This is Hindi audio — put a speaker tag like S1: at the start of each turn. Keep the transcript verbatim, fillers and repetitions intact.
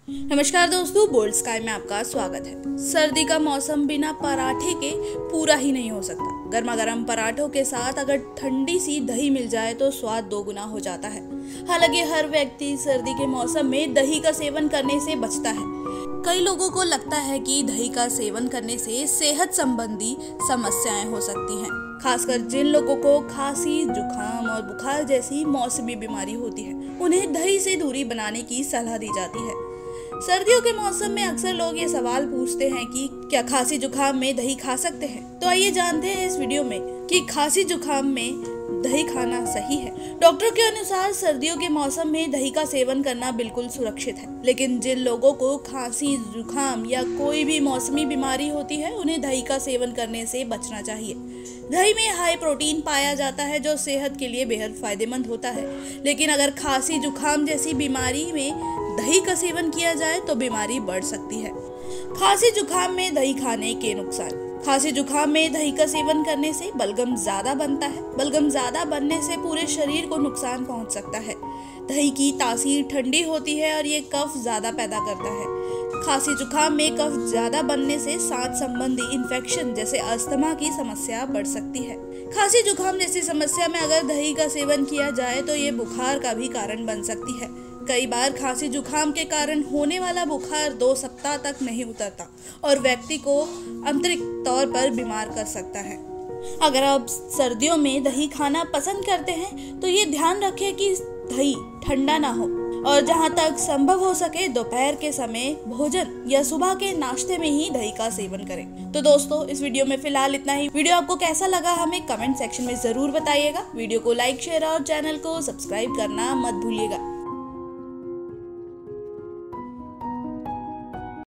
S1: नमस्कार दोस्तों, बोल्ड स्काई में आपका स्वागत है। सर्दी का मौसम बिना पराठे के पूरा ही नहीं हो सकता। गर्मा गर्म पराठों के साथ अगर ठंडी सी दही मिल जाए तो स्वाद दोगुना हो जाता है। हालांकि हर व्यक्ति सर्दी के मौसम में दही का सेवन करने से बचता है। कई लोगों को लगता है कि दही का सेवन करने से सेहत संबंधी समस्याएं हो सकती हैं, खासकर जिन लोगों को खांसी, जुकाम और बुखार जैसी मौसमी बीमारी होती है। उन्हें दही से दूरी बनाने की सलाह दी जाती है। सर्दियों के मौसम में अक्सर लोग ये सवाल पूछते हैं कि क्या खांसी जुकाम में दही खा सकते हैं। तो आइए जानते हैं इस वीडियो में कि खांसी जुकाम में दही खाना सही है। डॉक्टर के अनुसार सर्दियों के मौसम में दही का सेवन करना बिल्कुल सुरक्षित है, लेकिन जिन लोगों को खांसी, जुकाम या कोई भी मौसमी बीमारी होती है उन्हें दही का सेवन करने से बचना चाहिए। दही में हाई प्रोटीन पाया जाता है जो सेहत के लिए बेहद फायदेमंद होता है, लेकिन अगर खांसी जुकाम जैसी बीमारी में दही का सेवन किया जाए तो बीमारी बढ़ सकती है। खांसी जुकाम में दही खाने के नुकसान। खांसी जुकाम में दही का सेवन करने से बलगम ज्यादा बनता है। बलगम ज्यादा बनने से पूरे शरीर को नुकसान पहुंच सकता है। दही की तासीर ठंडी होती है और ये कफ ज्यादा पैदा करता है। खांसी जुकाम में कफ ज्यादा बनने से सांस संबंधी इन्फेक्शन जैसे अस्थमा की समस्या बढ़ सकती है। खांसी जुकाम जैसी समस्या में अगर दही का सेवन किया जाए तो ये बुखार का भी कारण बन सकती है। कई बार खांसी जुकाम के कारण होने वाला बुखार दो सप्ताह तक नहीं उतरता और व्यक्ति को आंतरिक तौर पर बीमार कर सकता है। अगर आप सर्दियों में दही खाना पसंद करते हैं तो ये ध्यान रखें कि दही ठंडा ना हो और जहां तक संभव हो सके दोपहर के समय भोजन या सुबह के नाश्ते में ही दही का सेवन करें। तो दोस्तों, इस वीडियो में फिलहाल इतना ही। वीडियो आपको कैसा लगा हमें कमेंट सेक्शन में जरूर बताइएगा। वीडियो को लाइक, शेयर और चैनल को सब्सक्राइब करना मत भूलिएगा।